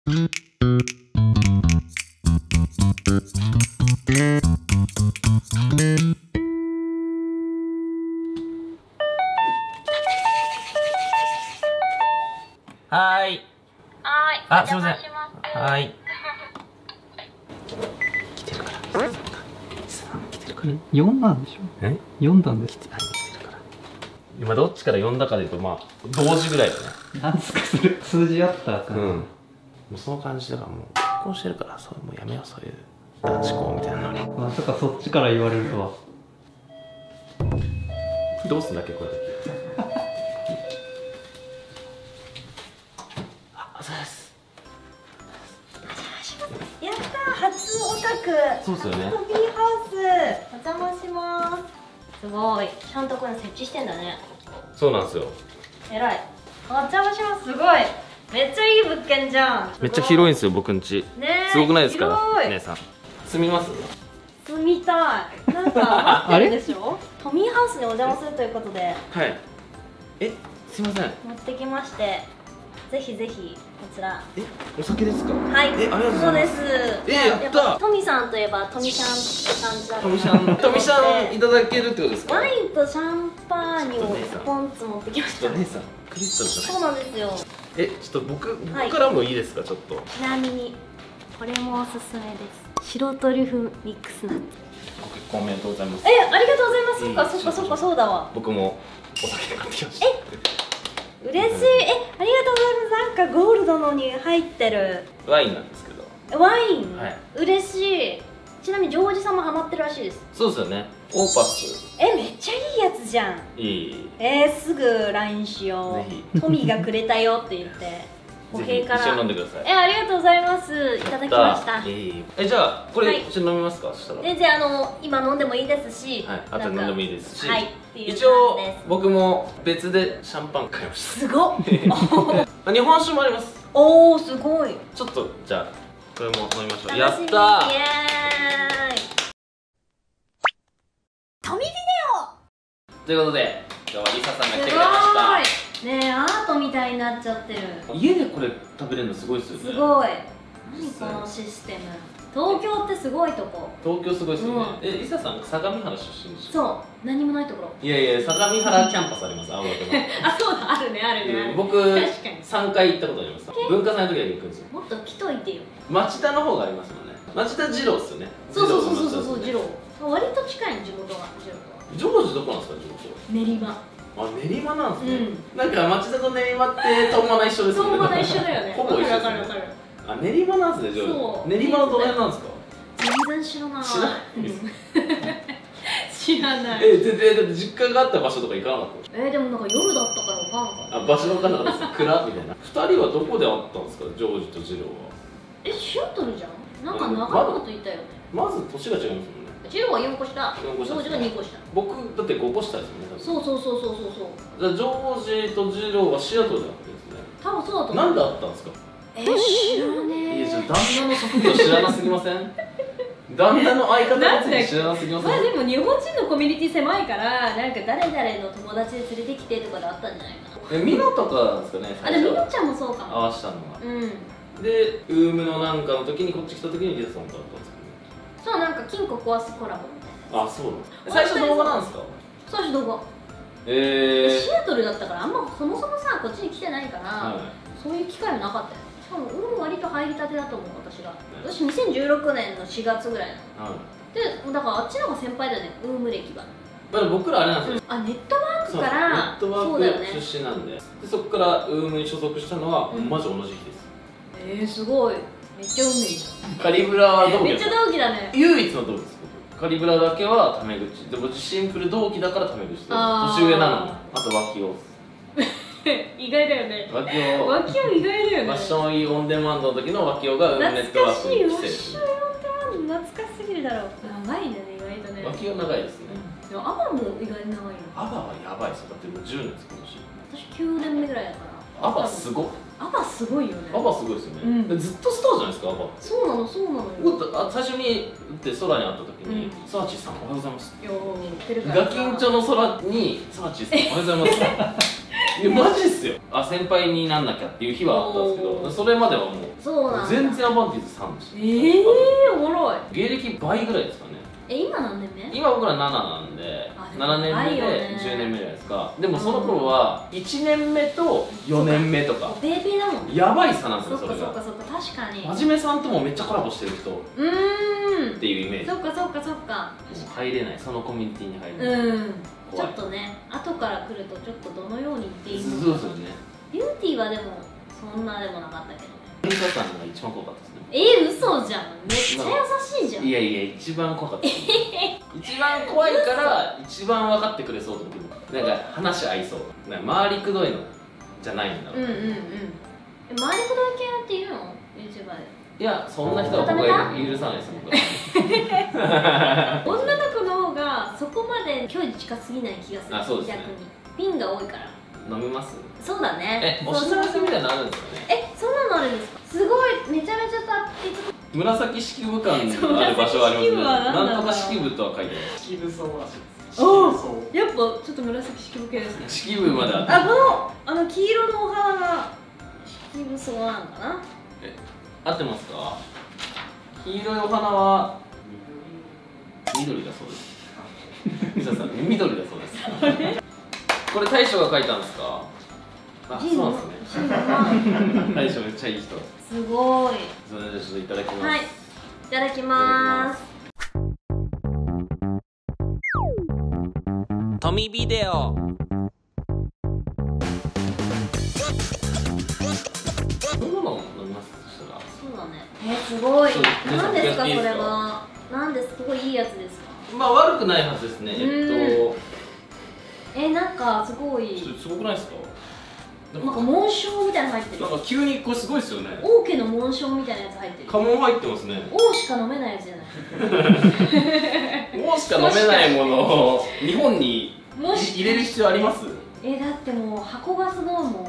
はーい。あ、すいません。はーい。来てるから。来てるから。 読んだんでしょ。読んだんです。 来てるから。今どっちから読んだかでいうと、まあ同時ぐらいだね。 なんすかそれ。数字あったから。 もうその感じだから、もう結婚してるから、もうやめよう、そういう男子校みたいなのに。 まさかそっちから言われるとは。 どうすんだっけ、これ。あ、そうです。 やったー、初オタク。 そうですよね。 トビーハウス。お邪魔します。すごい。ちゃんとこれ設置してんだね。 そうなんですよ。 えらい。お邪魔します。すごい。めっちゃいい物件じゃん。 めっちゃ広いんですよ、僕ん家。 ね。 すごくないですか、 広い。 姉さん。住みます？ 住みたい。なんか待ってるでしょ。トミーハウスにお邪魔するということで。 はい。すいません。 持ってきまして。ぜひぜひこちら。 お酒ですか？ はい。 ありがとうございます。 そうです。 やった。 トミさんといえばトミシャン感じだった。 トミシャンいただけるってことですか？ ワインとシャンパーニュを1本ずつ持ってきました。 姉さん、クリスタルじゃない。 そうなんですよ。 ちょっと僕からもいいですか、ちょっと。 ちなみにこれもおすすめです。白トリュフミックスナッツ。 ご結婚おめでとうございます。 ありがとうございます。そっかそっかそっか、そうだわ。 僕もお酒で買ってきました。 嬉しい。ありがとうございます。なんかゴールドのに入ってるワインなんですけど。 ワイン、 はい、 嬉しい。ちなみにジョージさんもハマってるらしいです。 そうですよね。オーパス。 めっちゃいいやつじゃん。すぐ LINE しよう。トミーがくれたよって言って歩兵から一緒に飲んでください。 ありがとうございます。いただきました。 じゃあこれ一緒に飲みますか？そしたら全然今飲んでもいいですし、 あと飲んでもいいですし、 一応僕も別でシャンパン買いました。 すごっ。 日本酒もあります。 おお、すごい。 ちょっとじゃあこれも飲みましょう。やったー。イエーイ。 トミビデオということで今日はリサさんが来てくれました。 ねえ、アートみたいになっちゃってる。 家でこれ食べれるのすごいですよね。 すごい。何このシステム。東京ってすごいとこ。 東京すごいですよね。リサさん相模原出身でしょ？ そう、何もないところ。 いやいや、相模原キャンパスあります。青学の。 あ、そうだ、あるね、あるね。 僕3回行ったことあります。文化祭の時だけ行くんですよ。 もっと来といてよ。 町田の方がありますもんね。町田二郎っすよね。 そう二郎。割と近い地元が、 ジョージどこなんですか、地元？ 練馬。 練馬なんですね。なんか町田と練馬ってトンマナ一緒ですよね。 トンマナ一緒だよね。 ほぼ一緒ですね。練馬なんですね、ジョージ。練馬のどの辺なんですか？ 全然知らない。 知らないです。 知らない。 だって実家があった場所とか行かなかった？ でもなんか夜だったから分かんなかった。 場所の方です。蔵みたいな。2人はどこで会ったんですか、ジョージとジローは？ シアトルじゃん。なんか長いこと言ったよね。 まず年が違いますもんね。 ジローは4個下。ジョージが2個下。 僕だって5個下ですもんね。 そう。 じゃあジョージとジローはシアトルだったんですね。 多分そうだと思う。 なんで会ったんですか？ 知らねえ。 いや、じゃあ旦那の職業知らなすぎません？旦那の相方について知らなすぎません？ でも日本人のコミュニティ狭いから、なんか誰々の友達で連れてきてとかであったんじゃないかな。 ミノとかですかね。 でもミノちゃんもそうかも。 合わしたのは。で、ウームのなんかの時にこっち来た時にリサさんと会ったんですけどね。 そう、なんか金庫壊すコラボみたいな。 そうなんです。最初動画なんですか？ 最初動画。シアトルだったから、あんまそもそもさ、こっちに来てないから、そういう機会もなかったよ。しかも俺も割と入りたてだと思う、私が。私2016年の4月ぐらいなの。で、だからあっちの方が先輩だよね、ウーム歴が。 僕らあれなんですよ。 ネットワークから、 ネットワーク出身なんで、そこからウームに所属したのはマジ同じ日です。 すごい。めっちゃ運命じゃん。 カリブラは同期。 めっちゃ同期だね。 唯一の同期です。カリブラだけはタメ口で、僕シンプル同期だからタメ口で、年上なのに。あと脇を意外だよね。 脇を意外だよね。 ファッションイオンデマンドの時の脇をがウームネットワークに来てる。 ファッションイオンデマンド懐かしすぎるだろう。長いんだね、意外とね。 脇を長いですね。 でもアバも意外に長いよ。 アバはやばいですよ。だってもう10年です今年。私9年目ぐらいだから。 アバすごっ。 アバすごいよね。 アバすごいですよね。ずっとスターじゃないですか、アバ。 そうなのよ。 最初に空に会った時に「サーチーさんおはようございます」 ガガキンチョの空に「サーチーさんおはようございます」 いやマジっすよ。あ、先輩になんなきゃっていう日はあったんですけど、それまではもうそうなんだ。 全然アバンティーズ3でした。 おもろい。 芸歴倍ぐらいですかね。 今何年目？ 今僕ら7なんで、7年目で10年目じゃないですか。でもその頃は1年目と4年目とかペーペーだもんね。 やばい差なんですよ、 そっかそれが。 そっかそっか、確かに。 はじめさんともめっちゃコラボしてる人っていうイメージ。 そっかそっかそっか。 入れない、そのコミュニティに入れない。 ちょっとね、後から来るとちょっとどのようにっていいのか。 そうですよね。 ビューティーはでもそんなでもなかったけどね。 リカさんが一番怖かったですね。 嘘じゃん。めっちゃ優しいじゃん。 いやいや、一番怖かったです。一番怖いから一番分かってくれそうと思ってなんか話合いそう。なんか回りくどいのじゃないんだろう。 回りくどい系っていうの YouTuber で。 いや、そんな人は僕は許さないです僕は。女の子の方がそこまで距離近すぎない気がする。 あ、そうですね。 逆にピンが多いから。 飲みます？ そうだね。 お知らせみたいなのあるんですかね。 そんなのあるんですか？すごい、めちゃめちゃ紫式部館がある場所はありますね。なんとか式部とは書いてある。 式部そうらしいです。 やっぱちょっと紫式部系ですね。 式部まであって。 この黄色のお花が式部そうなのかな。 合ってますか？黄色いお花は緑だそうです。ミサさん、緑だそうです。これ大将が書いたんですか？あ、そうなんですね。大将めっちゃいい人。 すごい。 それでちょっといただきます。 はい。いただきます。 トミビデオ。 どんなの飲みます？そしたら。 そうだね。すごい。何ですかそれは。なんですごいいいやつですか？ まあ悪くないはずですね。 なんかすごい。 すごくないですか？ なんか紋章みたいなの入ってる。 なんか急にこれすごいですよね。 王家の紋章みたいなやつ入ってる。 家紋入ってますね。 王しか飲めないやつじゃない。 王しか飲めないものを日本に入れる必要あります？ だってもう箱がすごいもん。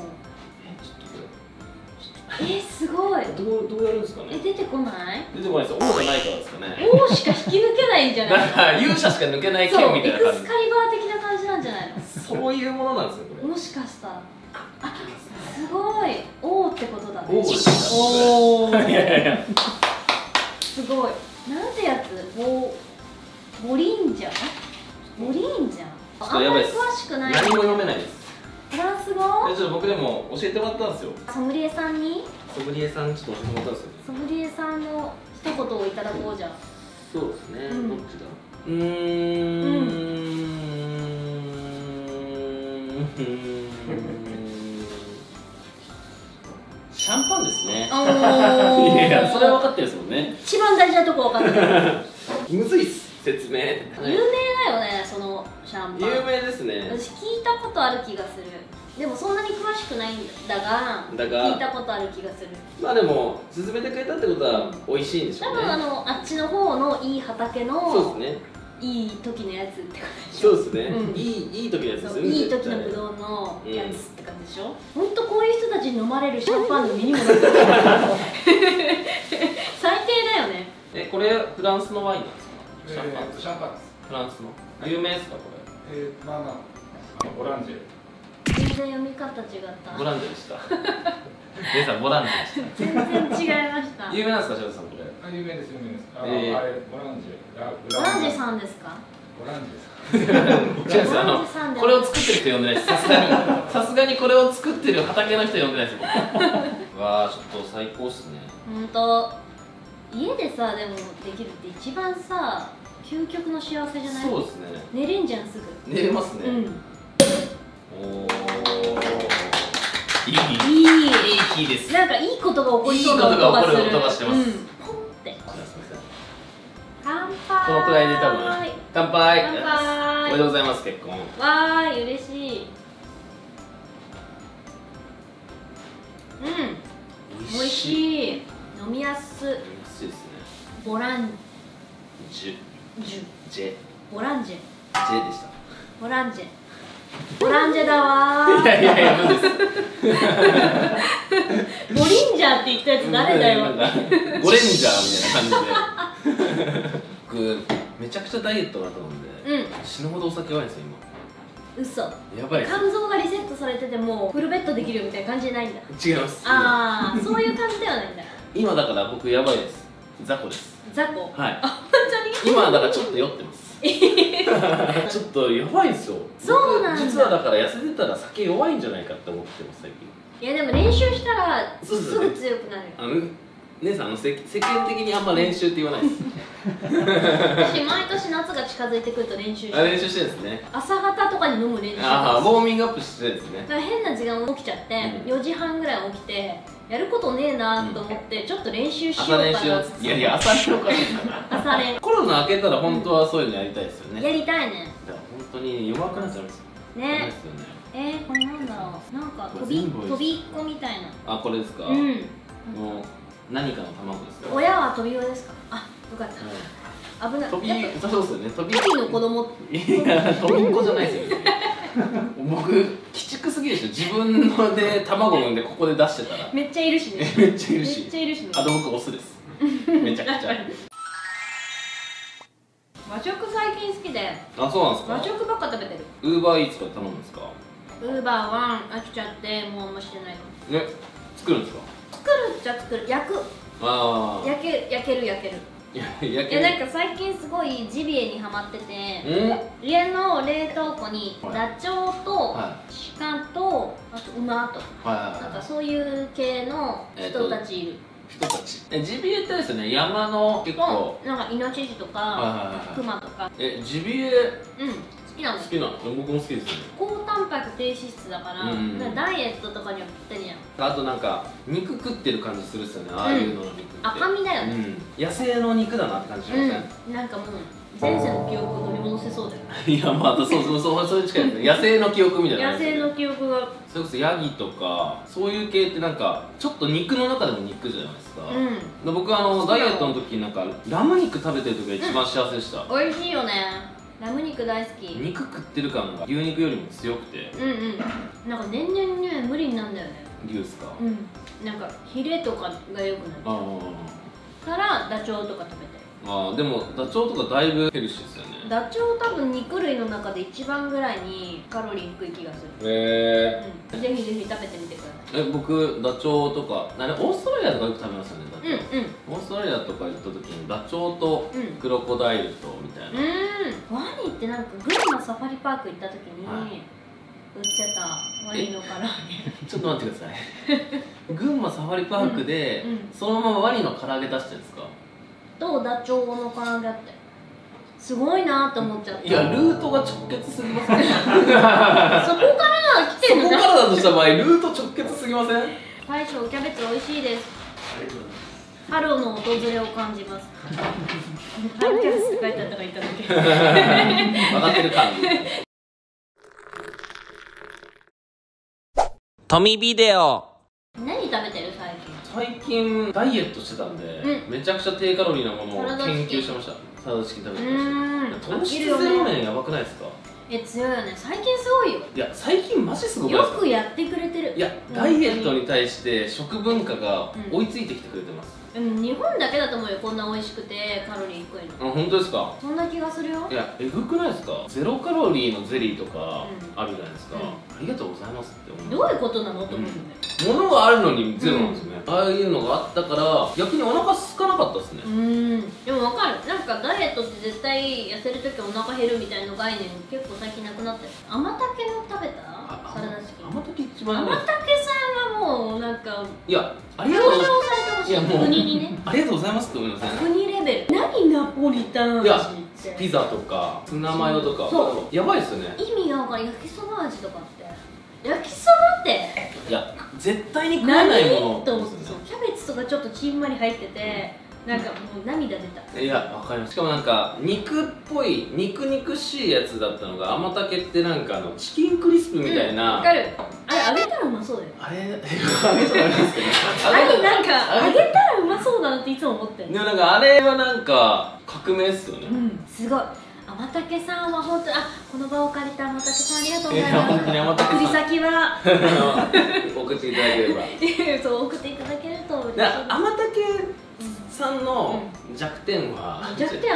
すごい。 どうやるんですかね。 出てこない？ 出てこないです。王じゃないからですかね。 王しか引き抜けないんじゃない？ だから勇者しか抜けない剣みたいな感じ。 エクスカリバー的な感じなんじゃないの？ そういうものなんですよこれ。 もしかしたら。すごい。王ってことだね。 王です。 おお。 いやいや。 すごい。なんてやつ？ボリンジャー？ボリンジャー？あんまり詳しくない。 何も読めないです。 フランス語？ ちょっと僕でも教えてもらったんですよ。 ソムリエさんに？ ソムリエさんちょっと教えてもらったんですよ。 ソムリエさんの一言をいただこうじゃん。 そうですね。どっちだ？シャンパンですね。いやいや、それは分かってるんですもんね。 一番大事なとこ分かってる。 むずいっす、説明。有名だよね、そのシャンパン。 有名ですね。 私聞いたことある気がする。でもそんなに詳しくないんだが聞いたことある気がする。 まあでも勧めてくれたってことは美味しいんでしょうね。 多分あっちの方のいい畑のそうですね。 いい時のやつって感じでしょ。 そうですね。いい時のやつですよね。 いい時のブドウのやつって感じでしょ。本当こういう人たちに飲まれるシャンパンの身にもなってる。最低だよね。 これフランスのワインなんですか？ シャンパンです。 フランスの有名ですかこれ？ まあまあオランジェ。 全然読み方違った。 ボランジェでした。姉さんボランジェでした。 全然違いました。 有名なんですか、翔さんこれ？ 有名です有名です。あれボランジェ。 ボランジェさんですか？ ボランジェです。 違うんです。これを作ってる人呼んでないです。さすがにこれを作ってる畑の人呼んでないです。わあ、ちょっと最高っすね。 本当。家でさでもできるって一番さ究極の幸せじゃない？ そうですね。 寝れんじゃんすぐ。 寝れますね。おー、いい日です。 なんかいいことが起こりそうな音がする。 いいことが起こる音がしてます。 ポンって。乾杯。 このくらいで多分。乾杯。 乾杯。 おめでとうございます結婚。 わーい嬉しい。美味しい。飲みやす。 美味しいですね。 ボランジェ。 ボランジェ。 ジェでした。 ボランジェ。ボランジェだわー。 いや無理です。 ボリンジャーって言ったやつ誰だよ。 ゴレンジャーみたいな感じで。僕めちゃくちゃダイエットだったので、死ぬほどお酒弱いんですよ今。 嘘。 やばいです。 肝臓がリセットされててもフルベッドできるみたいな感じじゃないんだ。 違います。 ああ、そういう感じではないんだ。 今だから僕やばいです。雑魚です。 雑魚。 はい。 あ、本当に。 今だからちょっと酔ってます。ちょっとやばいですよ。 そうなんだ。 実はだから痩せてたら酒弱いんじゃないかって思ってます最近。 いやでも練習したらそうすぐ強くなるよ。 姉さん世間的にあんま練習って言わないです。 私毎年夏が近づいてくると練習してる。 練習してるんですね。 朝方とかに飲む練習。 ああ、ウォーミングアップしてるんですね。 だから変な時間起きちゃって、4時半ぐらい起きてやることねえなと思ってちょっと練習しようかな。 朝練習いやいや朝練おかしい。 朝練。 コロナ明けたら本当はそういうのやりたいですよね。 やりたいね。 だから本当に弱くなっちゃうんですよ。 ね。これなんだろう。なんか飛びっこみたいな。 あ、これですか。 うん。 もう何かの卵ですか。 親は飛び子ですか。あ、よかった。危ない。 そうですよね。飛びの子供。 いや、飛びっこじゃないですよ。僕鬼畜すぎるでしょ。自分ので卵産んでここで出してたら。 めっちゃいるしね。 めっちゃいるし。 めっちゃいるしね。 あと僕オスです。めちゃくちゃ。 和食最近好きで。 あ、そうなんですか。 和食ばっか食べてる。 ウーバーイーツとか頼むんですか。 ウーバーは飽きちゃってもうあんましてないかも。 ね、作るんですか。 作るっちゃ作る。焼く。 ああ。 焼ける。 いやなんか最近すごいジビエにハマってて、 家家の冷凍庫にダチョウと鹿とあと馬とかなんかそういう系の人たちいる。 人たち。ジビエってですよね。山の結構なんかイノシシとかクマとか。 ジビエ。 好きなの。 好きなの。僕も好きですね。 高タンパク低脂質だからダイエットとかにはぴったりやん。 あとなんか肉食ってる感じするっすよね。ああいうのの肉って赤身だよね。 野生の肉だなって感じしません。 なんかもう前世の記憶を取り戻せそうだよね。 いや、またそういう近いですね。野生の記憶みたいな。 野生の記憶が。 それこそヤギとかそういう系ってなんかちょっと肉の中でも肉じゃないですか。僕ダイエットの時なんかラム肉食べてる時が一番幸せでした。 美味しいよね。ラム肉大好き。 肉食ってる感が牛肉よりも強くて。 なんか年々ね無理になんだよね。 牛ですか。 なんかヒレとかが良くなっちゃうからダチョウとか食べてる。 でもダチョウとかだいぶヘルシーですよね。 ダチョウ多分肉類の中で一番ぐらいにカロリー低い気がする。 ぜひぜひ食べてみてください。 僕ダチョウとかオーストラリアとかよく食べますよね。ダチョウ。オーストラリアとか行った時にダチョウとクロコダイルとみたいな。 ワニってなんか群馬サファリパーク行った時に売ってたワニの唐揚げ。 ちょっと待ってください。群馬サファリパークでそのままワニの唐揚げ出してるんですか。 とダチョウの唐揚げあってすごいなと思っちゃった。 いや、ルートが直結すぎません。そこから来てるの。 そこからだとした場合ルート直結すぎません。 大将キャベツ美味しいです。春の訪れを感じます。春キャベツって書いてあったからいただけ。 分かってる感じ。トミビデオ。 何食べてる最近ダイエットしてたんで、めちゃくちゃ低カロリーなものを研究してました。サラダチキン食べてました。糖質ゼロ麺やばくないですか。 強いよね。最近すごいよ。 いや、最近マジすごくないですか。 よくやってくれてる。 いや、ダイエットに対して食文化が追いついてきてくれてます。 日本だけだと思うよ。こんな美味しくてカロリー低いの。 本当ですか。 そんな気がするよ。 いや、えぐくないですか。ゼロカロリーのゼリーとかあるじゃないですか。ありがとうございますって思う。 どういうことなのと思うよね。 物があるのにゼロなんですよね。ああいうのがあったから逆にお腹空かなかったですね。 でも分かる。なんかダイエットって絶対痩せる時お腹減るみたいな概念結構最近なくなってる。甘竹の食べたサラダチキン。 甘竹一番甘竹さんはもうなんかいや、ありがとうございます。 いや、もう国にね、 ありがとうございますって思いません。 国レベル。何ナポリタン味って。 ピザとかツナマヨとかやばいですよね。 意味が分かる。焼きそば味とかって焼きそばっていや絶対に食えないものと思って。キャベツとかちょっとちんまり入っててなんかもう涙出た。 いや、わかります。しかもなんか肉っぽい肉しいやつだったのが甘竹ってなんかチキンクリスプみたいな。 わかる。あれ揚げたらうまそうだよ。 あれ揚げたらありますけどなんか揚げたらうまそうだなっていつも思ってる。 でもなんかあれはなんか革命っすよね。 すごい。甘竹さんは本当にこの場を借りた甘竹さんありがとうございます。 本当に甘竹さん。 送り先は送っていただければ。 そう送っていただけると。 甘竹さんの弱点は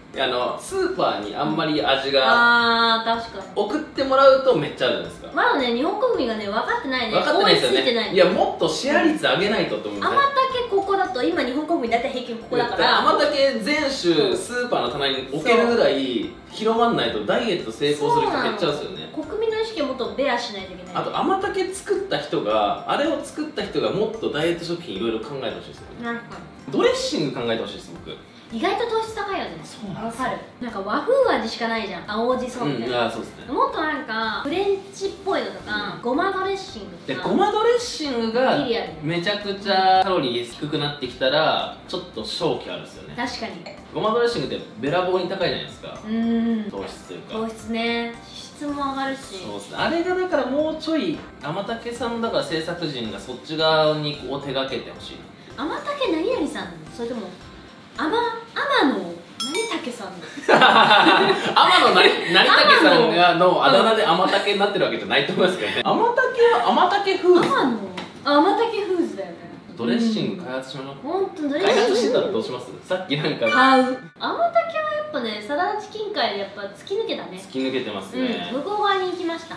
スーパーにあんまり味があー確かに送ってもらうとめっちゃあるんですか。 まだね日本国民がね分かってないね。 分かってないですよ追いついてない。 ね。いやもっとシェア率上げないとと思うんです甘竹ここだと今日本国民大体平均ここだから甘竹全種スーパーの棚に置けるぐらい広まんないとダイエット成功する人減っちゃうんですよね。 国民の意識をもっとベアしないといけない。 あと甘竹作った人があれを作った人がもっとダイエット食品いろいろ考えてほしいですよね。 なんかドレッシング考えてほしいです僕。 意外と糖質高いよね。 そうなんですわかる。なんか和風味しかないじゃん、青じそみたいな、 あそうですね。 もっとなんかフレンチっぽいのとか、ごまドレッシングとか。 でごまドレッシングがギリあるめちゃくちゃカロリー低くなってきたらちょっと勝機あるんですよね。 確かに。 ごまドレッシングってべらぼうに高いじゃないですか、糖質というか。 糖質ね、脂質も上がるし。 そうですね。あれがだからもうちょい甘竹さんだから制作陣がそっち側にこう手がけてほしい。 甘竹何々さんなの？それとも天野何竹さんなの？ 天野成竹さんがのあだ名で甘竹になってるわけじゃないと思いますけどね。甘竹は甘竹フーズ。 甘竹フーズだよね。 ドレッシング開発しましょう。 本当ドレッシング開発してたらどうします？さっきなんか買う。甘竹はやっぱね、サラダチキン界でやっぱ突き抜けたね。 突き抜けてますね。 向こう側に行きました。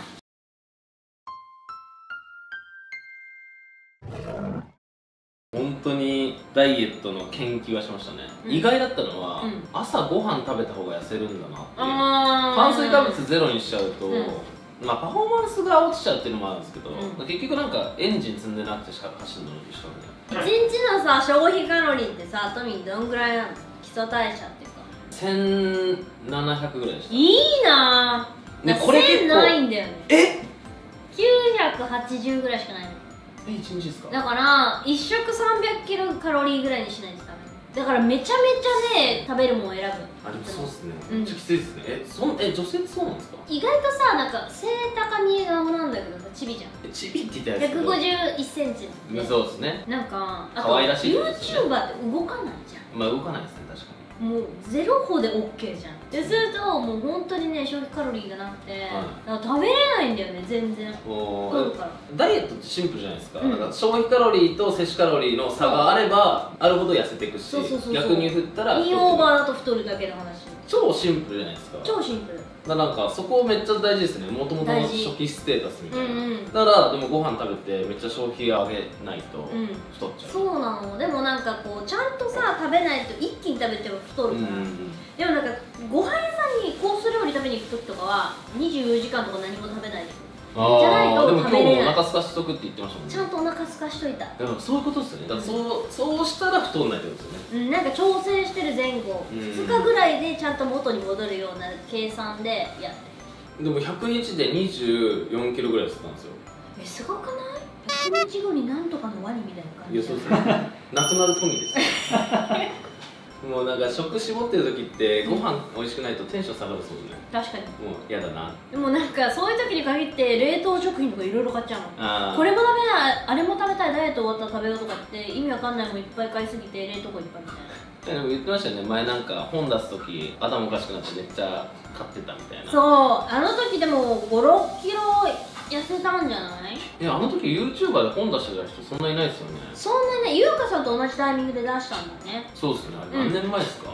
本当にダイエットの研究はしましたね、意外だったのは、朝ご飯食べた方が痩せるんだなっていう。炭水化物ゼロにしちゃうと、まあパフォーマンスが落ちちゃうっていうのもあるんですけど、結局なんかエンジン積んでなくて走るのと一緒だね。 1日のさ消費カロリーってさ、トミーどんぐらいなの？基礎代謝っていうか 1700ぐらいでした。 いいなぁ。 ね、これ結構ないんだよね。 え 980ぐらいしかないの。 1日ですか？ だから1食300キロカロリーぐらいにしないとダメだから、めちゃめちゃね食べるもん選ぶ。 あ、でもそうっすね、めっちゃきついですね。女性ってそうなんですか？ 意外とさ、なんか背高見え顔なんだけどさ、チビじゃん。 チビって言ったやつ 151センチの、 そうですね。 なんかあと可愛らしい YouTuber って動かないじゃん。 まあ動かないですね、確かに。 もうゼロ歩で OK じゃん。でするともう本当にね消費カロリーがなくて、だから食べれないんだよね全然。 ダイエットってシンプルじゃないですか。だから消費カロリーと摂取カロリーの差があればあるほど痩せていくし、逆に振ったらインオーバーだと太るだけの話。 超シンプルじゃないですか。 超シンプル。 なんかそこめっちゃ大事ですね。もともとの初期ステータスみたいな。だからでもご飯食べてめっちゃ消費上げないと太っちゃう。 そうなの。でもなんかこうちゃんとさ食べないと一気に食べても太るから。でもなんかご飯屋さんにコース料理食べに行く時とかは24時間とか何も食べないで。じゃないと食べれない。 でも今日もお腹すかしとくって言ってましたもんね。 ちゃんとお腹すかしといた。 でもそういうことですよね。だからそうしたら太んないってことですよね。 なんか調整してる前後2日ぐらいでちゃんと元に戻るような計算でやってる。 でも100日で24キロぐらい痩せたんですよ。 すごくない？ 100 日後になんとかのワニみたいな感じ。 いや、そうですね。なくなる富ですもうなんか食絞ってる時ってご飯美味しくないとテンション下がるそうね。 確かに。 もう嫌だな。 でもなんかそういう時に限って冷凍食品とかいろいろ買っちゃうの。これも食べない、あれも食べたい、ダイエット終わったら食べようとかって意味わかんないもんいっぱい買いすぎて冷凍庫いっぱいみたいな。 でも言ってましたよね、前なんか本出す時頭おかしくなってめっちゃ買ってたみたいな。 そう、あの時でも5、6キロ痩せたんじゃない？ いや、あの時 YouTuber で本出してた人そんないないですよね。 そんなね、優香さんと同じタイミングで出したんだね。 そうですね。何年前ですか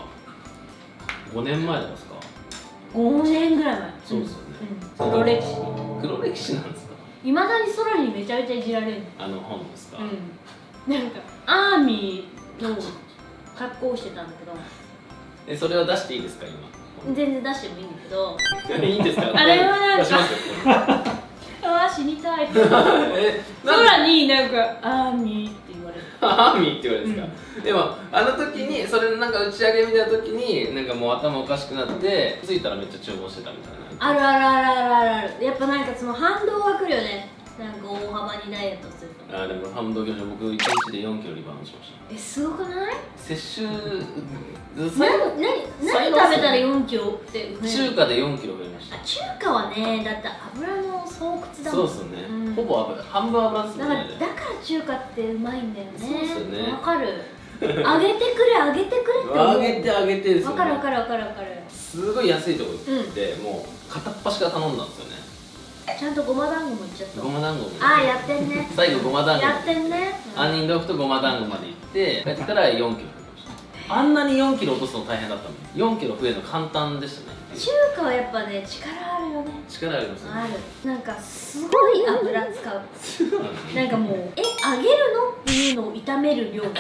？5年前ですか ？5年ぐらい前。 そうですよね。 黒歴史。 黒歴史なんですか？ いまだに空にめちゃめちゃいじられる。 あの本ですか？ なんかアーミーの格好をしてたんだけど。 それは出していいですか今？ 全然出してもいいんだけど。 いいんですか？ あれはなんか出しますよ。 ああ死にたい。空になんかアーミーって言われる。 アーミーって言われるんですか？でもあの時にそれのなんか打ち上げみたいな時になんかもう頭おかしくなって着いたらめっちゃ注文してたみたいな。 あるあるあるあるある。やっぱなんかその反動が来るよね。なんか大幅にダイエットすると。 でも反動業者僕1日で4キロリバウンドしました。 すごくない？ 摂取何食べたら4キロって中華で4キロ増えました。 中華はね、だって油の巣窟だもん。 そうですよね、ほぼ油、半分油ですもんね。 だから中華ってうまいんだよね。 そうですよね。 わかる。揚げてくれ揚げてくれって思う。 揚げて揚げてですよね。 わかるわかるわかるわかる。 すごい安いとこ行って、もう片っ端から頼んだんですよね。 ちゃんとごま団子もいっちゃった。 ごま団子もああやってんね。 最後ごま団子やってんね。 杏仁豆腐とごま団子まで行って帰ってから4キロ増えました。 あんなに4キロ落とすの大変だったのに4キロ増えるの簡単でしたね。 中華はやっぱね力あるよね。 力ありますよね。 ある。なんかすごい油使う。なんかもう揚げるのっていうのを炒める量が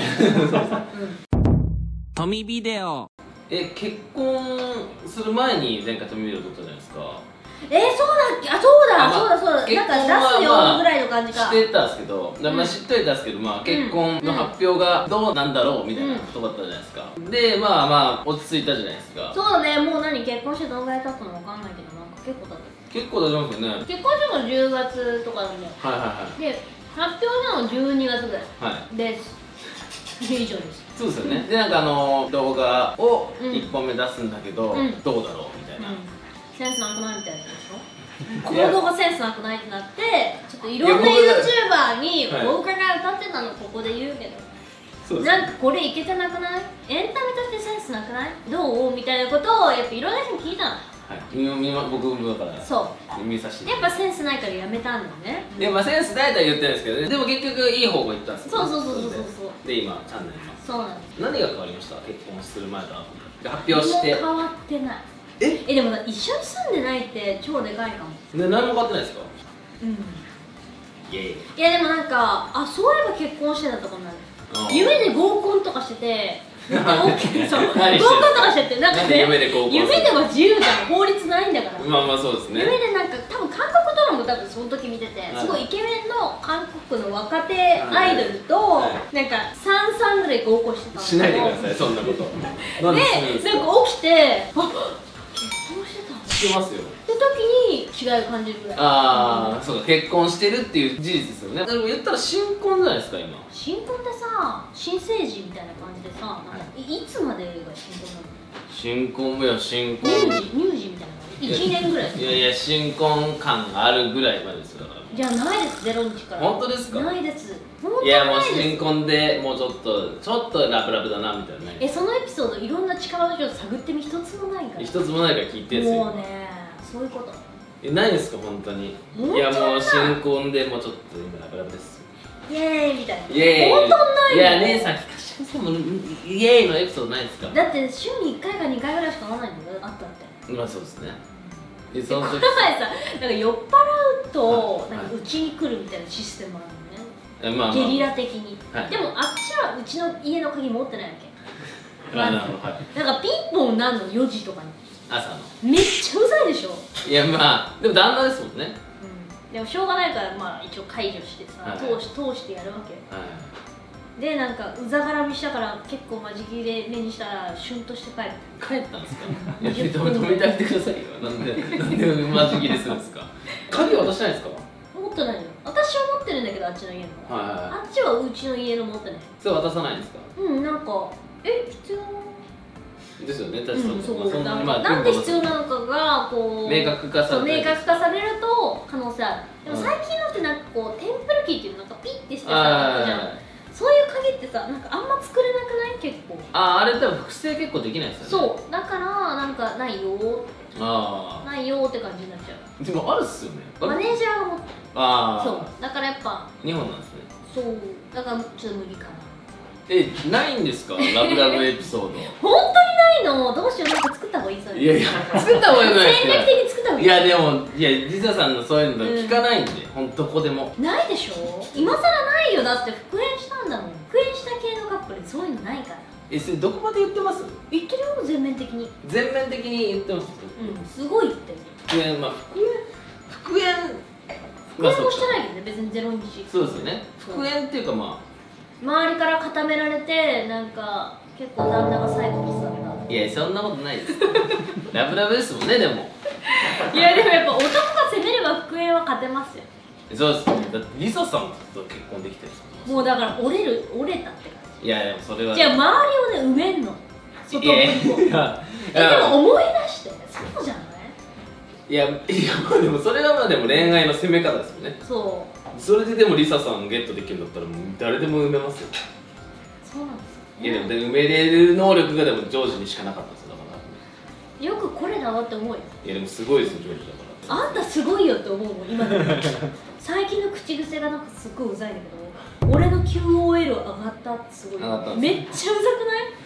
トミビデオ。 結婚する前に前回トミビデオ撮ったじゃないですか。 そうだっけ。あ、そうだ、 まあそうだ。 結婚なんか出すよぐらいの感じか。 してたんですけど、まあ知ってたんですけど、まあ結婚の発表がどうなんだろうみたいなことだったじゃないですか。で、まあ落ち着いたじゃないですか。 そうだね、もう結婚してどのぐらい経ったのかわかんないけど、なんか結構経った。 結構経ちますよね。 結婚したの10月とかなんだよ。 はいはいで、発表したの12月ぐらい。 はいです。以上です。 そうですよね。で、なんか動画を1本目出すんだけど、どうだろうみたいな。 センスなくないみたいなでしょ。この動画センスなくないってなって、ちょっといろんな YouTuber にボーカルが歌ってたのここで言うけど、なんかこれいけてなくない？エンタメとしてセンスなくない？どう？みたいなことをやっぱいろんな人に聞いたの。 僕もだからそう見させてやっぱセンスないからやめたんだよね。 で、まあセンスないとは言ってるんですけどね。でも結局いい方向行ったんですよ。 そうで、今チャンネルいます。 そうなんです。 何が変わりました？結婚する前と発表して。 変わってない。でも一緒に住んでないって超でかいかも。 何も変わってないですか？イエーイ。 いやでもなんか、あ、そういえば結婚してたとかになる。夢で合コンとかしてて、そう、合コンとかしてて、なんかね、夢では自由じゃん、法律ないんだから。 まあそうですね。 夢でなんか、多分韓国ドラマも多分その時見てて、すごいイケメンの韓国の若手アイドルと、なんか3ぐらい合コンしてたの。 しないでください、そんなこと。で、 なんか起きて、あ、結婚してた。 してますよ。 って時に違いを感じるぐらい。 ああ、そうか、結婚してるっていう事実ですよね。でも言ったら新婚じゃないですか、今。 新婚ってさ、新生児みたいな感じでさ、いつまでが新婚なの？ 新婚や新婚。 乳児みたいな感じ。1年ぐらい。 いや新婚感があるぐらいまでですよ。だからじゃあないです、0日から。 本当ですか？ ないです。 いやもう新婚でもうちょっとラブラブだなみたいなね。 そのエピソードいろんな力の人を探ってみ一つもないから。 一つもないから聞いてんすよ。 もうね、そういうこと。 ないですか本当に。いやもう新婚でもうちょっと今ラブラブです。 イエーイみたいな。 イエーイ。 本当にない。 いや姉さん聞かせてください。もうイエーイのエピソードないですか？ だって週に1回か2回ぐらいしか会わないんだよ、あったって。 まあそうですね。 この前さ、なんか酔っ払うとなんかうちに来るみたいなシステムあるのね。ゲリラ的に。でもあっちはうちの家の鍵持ってないわけ。なんかピンポンなんの4時とかに。 朝の。 めっちゃうざいでしょ。 いやまあでも旦那ですもんね。 でもしょうがないからまあ一応解除してさ、通してやるわけよ。でなんかうざがらみしたから結構マジ切れ目にしたらシュンとして帰ったんですか？いや止めてあげてくださいよ。なんでマジ切れするんですか？鍵渡してないですか？ 持ってないよ。私は持ってるんだけどあっちの家の。あっちはうちの家の持ってない。 それ渡さないんですか？ なんか必要ですよね、確かに。 そうなんで必要なのかがこう明確化されると可能性ある。でも最近のってなんかこうテンプルキーっていうのなんかピッてしてさ、じゃん。そういう鍵ってさ、なんかあんま作れなくない？結構。 あれ多分複製結構できないですよね。 そうだからなんかないよないよって感じになっちゃう。 でもあるっすよね。 マネージャーが持ってる。そうだからやっぱ日本なんですね。 そうだからちょっと無理かな。 ないんですか？ラブラブエピソード。 本当にないの？どうしよう、なんか作った方がいい。それ。 いや作った方がいいじゃないですか。 戦略的に作った方がいい。 いやでもリサさんのそういうの聞かないんで、ほんとこでもないでしょ。今更ないよ。だって復縁したんだもん。復縁した系のカップルでそういうのないから。 それどこまで言ってます？ 言ってるよ、全面的に。 全面的に言ってます。 すごい言ってる。 復縁復縁もしてないけどね、別に0日。 そうですよね。復縁っていうか周りから固められて、なんか結構旦那が最後にされた。 いやそんなことないです。ラブラブですもんね。でもいやでもやっぱ男が攻めれば復縁は勝てますよ。 そうですね。だってリサさんと結婚できてる。 もうだから折れたって感じ。いやでもそれはじゃあ周りをね埋めんの。外向こう。でも思い出してそうじゃない？ いやでもそれはまあでも恋愛の攻め方ですよね。それででもリサさんゲットできるんだったらもう誰でも埋めますよ。 そうなんですよ。 いやでも埋めれる能力がでもジョージにしかなかったんですよ。だからよくこれだわって思うよ。 いやでもすごいですよジョージだから。 あんたすごいよって思うもん今でも。最近の口癖がなんかすっごいうざいんだけど、俺の QOL 上がったってすごい。めっちゃうざくない？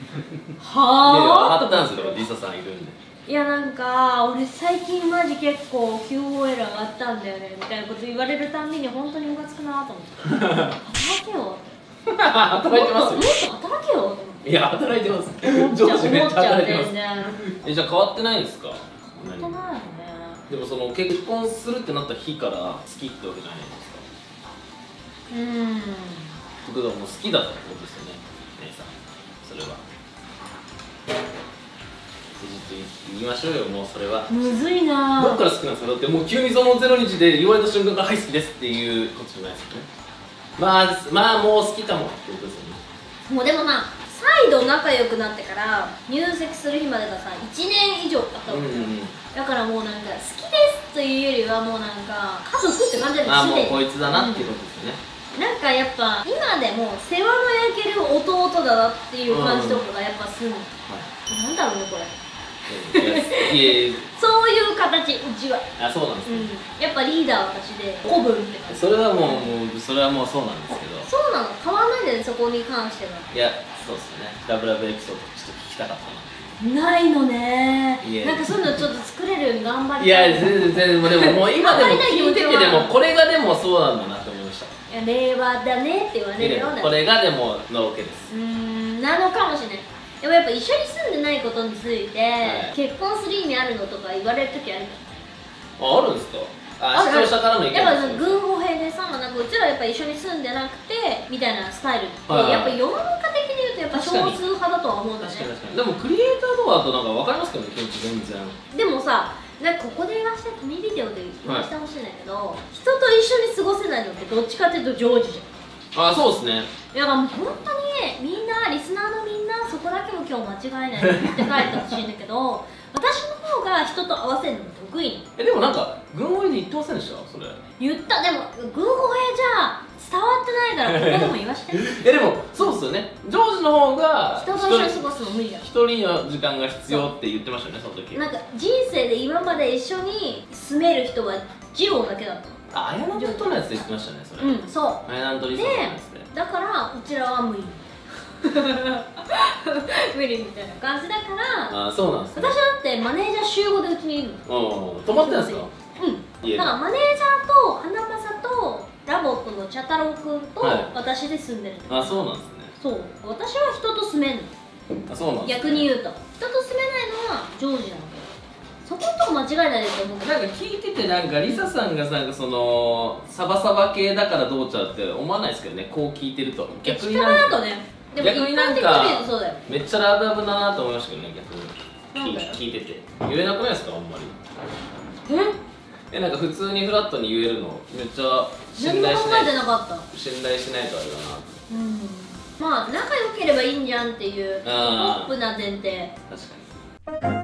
はあ上がったんですよ、リサさんいるんで。 いやなんか俺最近マジ結構 QOL 上がったんだよねみたいなこと言われるたんびに本当にムカつくなと思って働けよ働いてますよ。 もっと働けよと思っていや、働いてます。 思っちゃう上司めっちゃ働いてます。 全然じゃあ変わってないんですか？ 変わってないよね。 でもその結婚するってなった日から好きってわけじゃないですか。僕がもう好きだったってことですよね、姉さん。それは。言いましょうよ、もうそれは。 むずいな。 どっから好きなんですか？だってもう急にその0日で言われた瞬間からはい好きですっていうことじゃないですよね。まあもう好きかもってことですよね。 もうでもな、再度仲良くなってから入籍する日までがさ1年以上かかったわけじゃん。だからもうなんか好きですというよりはもうなんか家族って感じでああもうこいつだなっていうことですよね。 なんかやっぱ今でも世話の焼ける弟だなっていう感じとかがやっぱするの、なんだろうねこれいやそういう形、うちは。 あ、そうなんですね、 やっぱリーダーは私で子分って感じ。 それはもうそれはもうそうなんですけど。 そうなの、変わらないんだよね、そこに関しては。 いや、そうですね、ラブラブエピソードちょっと聞きたかったな。 ないのね。 いやなんかそういうのちょっと作れるように頑張りいたい。 や、全然でももう今でも聞いててでもこれがでもそうなんだなって思いました。 いや令和だねって言われるような。 これがでものろけです。 なのかもしれない。でもやっぱ一緒に住んでないことについて、 はい結婚する意味あるのとか言われる時ある。 あるんですか？あ、視聴者からの意見やっぱ軍語兵でさ、なんかうちらやっぱ一緒に住んでなくてみたいなスタイルって、やっぱ世の中的に言うとやっぱ少数派だとは思うんだね。 確かにでもクリエイターとかだとなんか分かりますけどね、気持ち全然。 でもさ、なんかここで言わせて、紙ビデオで言わせてほしいんだけど、人と一緒に過ごせないのってどっちかっていうとジョージじゃん。 あ、そうですね。 いやもう本当にみんなリスナーのみんなそこだけも今日間違えないで言って帰ってほしいんだけど私の方が人と合わせるの得意。 でもなんか軍声で言ってませんでしたそれ？ 言った。でも軍語兵じゃ伝わってないからここでも言わしてでもそうですよね、ジョージの方が人と一緒に過ごすの無理だ。 一人の時間が必要って言ってましたよね、その時。 なんか人生で今まで一緒に住める人はジローだけだったの。 あ、綾菜とのやつで言ってましたね、それ。 そう綾菜とリサのやつで。 だからうちらは無理無理みたいな感じだから。 あ、そうなんですね。 私だってマネージャー週5でうちにいるの。 泊まってんですか？ だからマネージャーと花正とラボットの茶太郎くんと私で住んでる。 あ、そうなんですね。 そう、私は人と住めんの。 あ、そうなんですね。 逆に言うと人と住めないのはジョージなの。そことこ間違いないと思うけど、 なんか聞いててなんかリサさんがなんかそのサバサバ系だからどうちゃうって思わないですけどね、こう聞いてると。逆になんか人だとね。でも一逆になん般的に言うかとそうだよ。 めっちゃラブラブだなと思いましたけどね、逆になんだよ聞いてて言えなくないですか、あんまり。なんか普通にフラットに言えるのめっちゃ信何も考え頼しないてなかった。 信頼しないとあれだな。 まあ仲良ければいいんじゃんっていうポあーップな前提。 確かに。